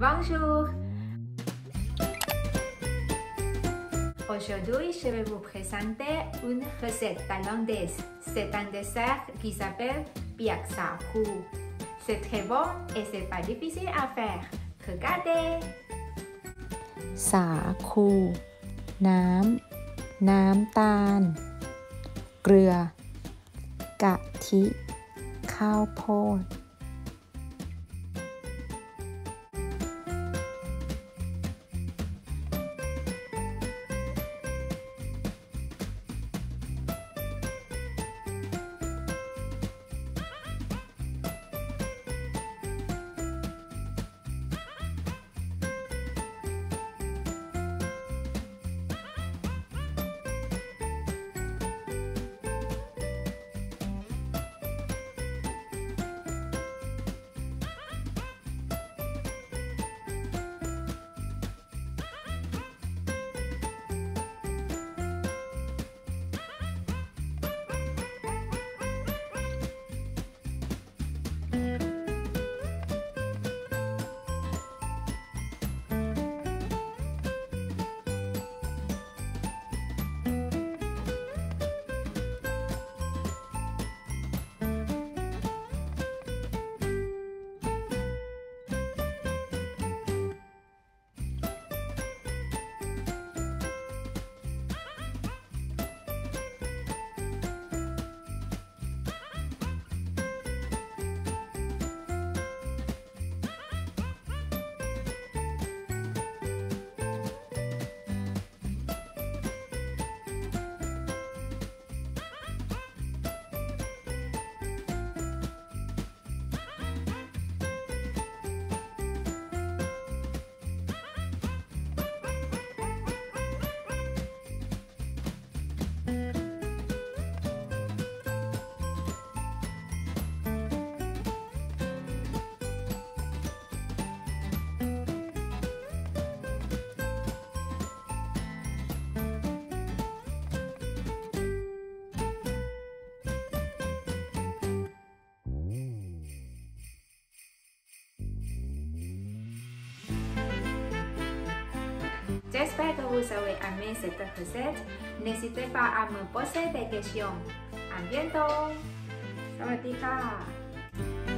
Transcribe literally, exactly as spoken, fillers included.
Bonjour! Aujourd'hui, je vais vous présenter une recette thaïlandaise. C'est un dessert qui s'appelle biak sa khu. C'est très bon et c'est pas difficile à faire. Regardez! สาคู น้ำ น้ำตาล เกลือ กะทิ ข้าวโพด J'espère que vous avez aimé cette recette. N'hésitez pas à me poser des questions. À bientôt! สวัสดีค่ะ